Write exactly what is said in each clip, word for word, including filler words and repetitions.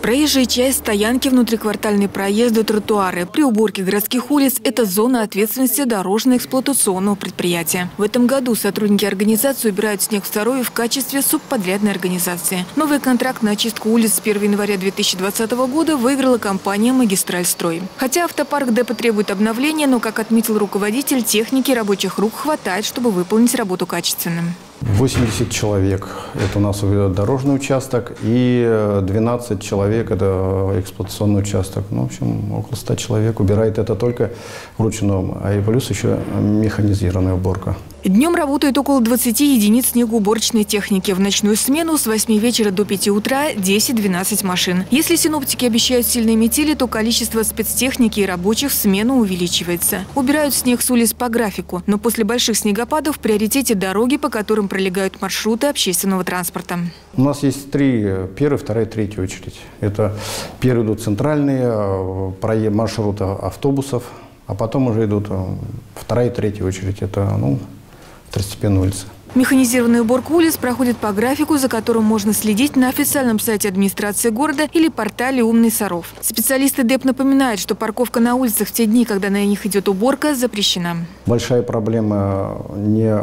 Проезжая часть, стоянки, внутриквартальные проезды, тротуары. При уборке городских улиц – это зона ответственности дорожно-эксплуатационного предприятия. В этом году сотрудники организации убирают снег в Сарове в качестве субподрядной организации. Новый контракт на очистку улиц с первого января две тысячи двадцатого года выиграла компания «Магистральстрой». Хотя автопарк депо требует обновления, но, как отметил руководитель, техники рабочих рук хватает, чтобы выполнить работу качественно. восемьдесят человек – это у нас дорожный участок, и двенадцать человек – это эксплуатационный участок. Ну, в общем, около ста человек убирает это только вручную, а и плюс еще механизированная уборка. Днем работает около двадцати единиц снегоуборочной техники. В ночную смену с восьми вечера до пяти утра десять-двенадцать машин. Если синоптики обещают сильные метели, то количество спецтехники и рабочих в смену увеличивается. Убирают снег с улиц по графику, но после больших снегопадов в приоритете дороги, по которым пролегают маршруты общественного транспорта. У нас есть три – первая, вторая, третья очередь. Это первые идут центральные маршруты автобусов, а потом уже идут вторая и третья очередь. Это, ну, второстепенные улицы. Механизированная уборка улиц проходит по графику, за которым можно следить на официальном сайте администрации города или портале «Умный Саров». Специалисты ДЭП напоминают, что парковка на улицах в те дни, когда на них идет уборка, запрещена. Большая проблема – не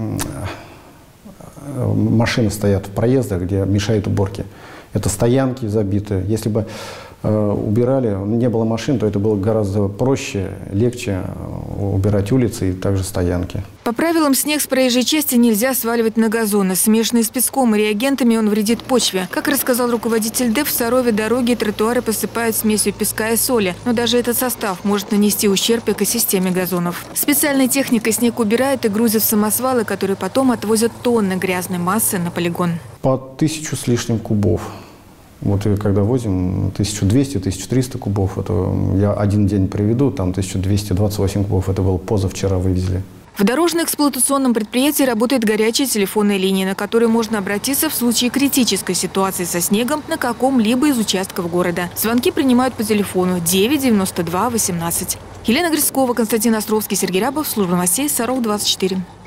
машины стоят в проездах, где мешают уборке. Это стоянки забиты. Если бы убирали, не было машин, то это было гораздо проще, легче убирать улицы и также стоянки. По правилам, снег с проезжей части нельзя сваливать на газоны. Смешанный с песком и реагентами он вредит почве. Как рассказал руководитель ДЭП, в Сарове дороги и тротуары посыпают смесью песка и соли. Но даже этот состав может нанести ущерб экосистеме газонов. Специальной техникой снег убирают и грузят в самосвалы, которые потом отвозят тонны грязной массы на полигон. По тысячу с лишним кубов. Вот и когда возим тысячу двести — тысячу триста кубов, это я один день приведу, там тысяча двести двадцать восемь кубов, это было позавчера вывезли. В дорожно-эксплуатационном предприятии работает горячая телефонная линия, на которую можно обратиться в случае критической ситуации со снегом на каком-либо из участков города. Звонки принимают по телефону девять девяносто два восемнадцать. Елена Грицкова, Константин Островский, Сергей Рябов, служба новостей Саров двадцать четыре.